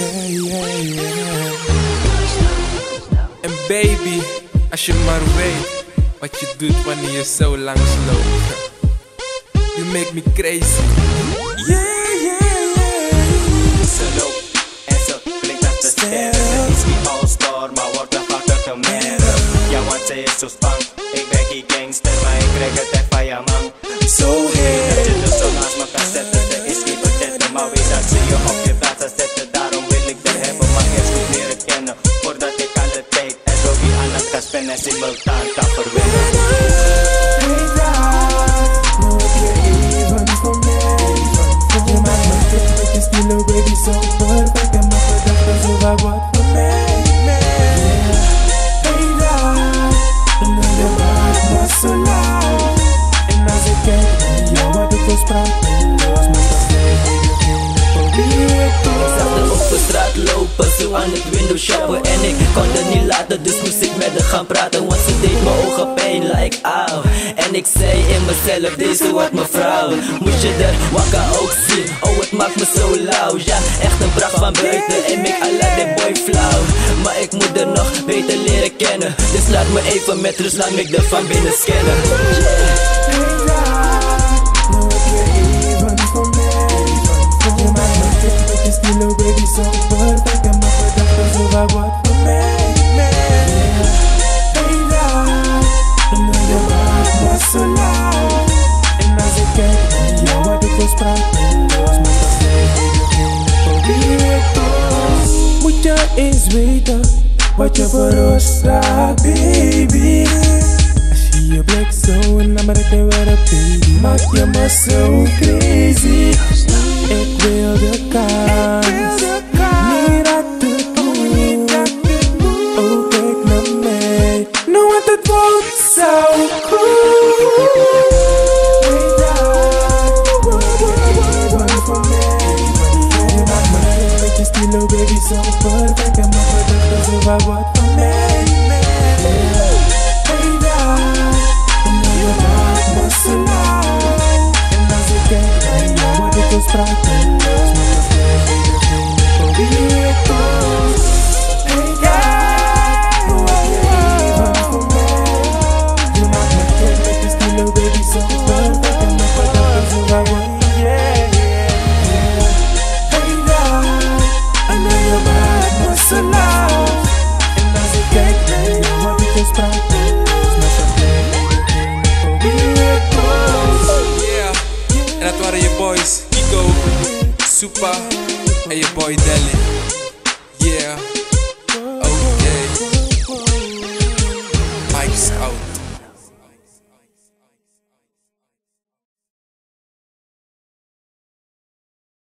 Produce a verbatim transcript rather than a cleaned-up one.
yeah, yeah, yeah. En baby, als je maar weet wat je doet wanneer je zo langs loopt. You make me crazy. Yeah, yeah, yeah. Ze loopt en ze klinkt als de sterren. Ze is die all-star, maar wordt nog vaker te merken. Ja, want ze is zo spang. Ik ben die gangster, maar ik krijg het echt van je man. Zo heet. Dat je dus zo naast me kan zetten. Ze is die vertetten, maar weet dat ze je op je plaats gaat zetten. Daarom wil ik er hebben, maar eerst goed leren kennen. Voordat ik alle tijd en zo wie aan het kan spinnen. Simultaan kan verwinnen. Hey daar, nu heb je even voor mij. Je maakt me gek met je stilo, baby, zo perfect. En mijn gedachten zo vaak wat voor mij. Hey daar, en nu je maakt me zo lauw. En als ik kijk naar jou, wat ik wil sprakeloos. Met dat leven, probeer het toch. Ik zag haar op de straat lopen, zo aan het window shoppen. En ik kon het niet laten, dus moest ik met haar gaan praten. Want ze deed mijn ogen pijn, like auw. En ik zei in mezelf, deze wordt mijn vrouw. Moest je er wakka ook zien, oh het maakt me zo lauw. Ja, echt een pracht van buiten en make alla de boy flauw. Maar ik moet er nog beter leren kennen. Dus laat me even met rust, laat me ik er van binnen scannen. Hey daar, nu heb je even voor mij. Je maakt me gek met je stilo, baby, zo perfect. En mijn gedachten zo vaak wat voor mij. Hey daar, en nu je maakt me zo lauw. En als ik kijk naar jou, wat ik wil sprakeloos. Met dat leven, probeer het toch. Moet je eens weten wat je veroorzaakt, baby. Als je je blik zo en dan ben ik weer een baby. Maak je me zo crazy. Ik wil de kans, niet dat te doen. Oh, kijk naar mij, nou wat het wordt zo cool. Hey daar, even voor mij. Je maakt me gek met je stilo, baby, zo perfect. En mijn gedachten zo vaak wat van mij. Hey daar, en nu je maakt me zo lauw. En als ik kijk naar jou, word ik zo sprakeloos. Met dat leven, probeer het toch. Hey daar, hoe heb je even voor mij. Je maakt me gek met je stilo, baby, zo perfect. En mijn gedachten zo vaak wat van mij. Hey daar, en nu je maakt me zo lauw. En als ik kijk naar jou, word ik zo sprakeloos. Met dat leven, probeer het toch. Yeah, en dat waren je boys, Iko, Supa en je boy Deli. Yeah.